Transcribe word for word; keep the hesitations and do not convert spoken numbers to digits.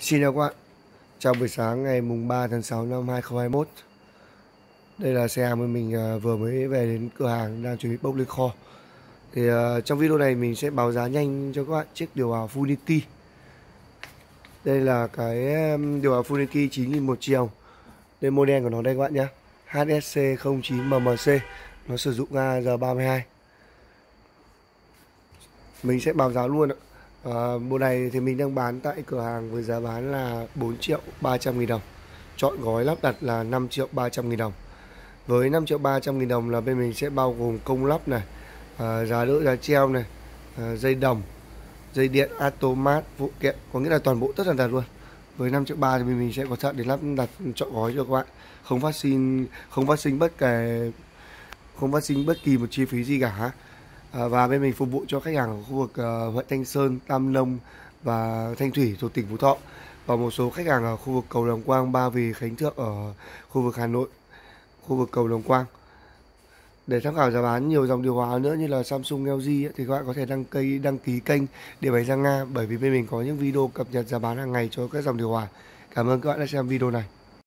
Xin chào các bạn, chào buổi sáng ngày mùng ba tháng sáu năm hai nghìn không trăm hai mươi mốt. Đây là xe mà mình à, vừa mới về đến cửa hàng đang chuẩn bị bốc lên kho. Thì à, trong video này mình sẽ báo giá nhanh cho các bạn chiếc điều hòa Funky. Đây là cái um, điều hòa Funky chín nghìn một chiều. Đây model của nó đây các bạn nhé, H S C không chín M M C. Nó sử dụng ga R ba mươi hai. Mình sẽ báo giá luôn ạ. À, bộ này thì mình đang bán tại cửa hàng với giá bán là bốn triệu ba trăm nghìn đồng. Chọn gói lắp đặt là năm triệu ba trăm nghìn đồng. Với năm triệu ba trăm nghìn đồng là bên mình sẽ bao gồm công lắp này, à, giá đỡ giá treo này, à, dây đồng, dây điện automat, phụ kiện, có nghĩa là toàn bộ tất tần tật luôn. Với năm triệu ba thì mình, mình sẽ có thợ để lắp đặt chọn gói cho các bạn, không phát sinh không phát sinh bất kể không phát sinh bất kỳ một chi phí gì cả. À, và bên mình phục vụ cho khách hàng ở khu vực uh, huyện Thanh Sơn, Tam Nông và Thanh Thủy thuộc tỉnh Phú Thọ, và một số khách hàng ở khu vực cầu Đồng Quang, Ba Vì, Khánh Thượng ở khu vực Hà Nội, khu vực cầu Đồng Quang. Để tham khảo giá bán nhiều dòng điều hòa nữa như là Samsung, L G ấy, thì các bạn có thể đăng ký đăng ký kênh Điện Máy Giang Nga, bởi vì bên mình có những video cập nhật giá bán hàng ngày cho các dòng điều hòa. Cảm ơn các bạn đã xem video này.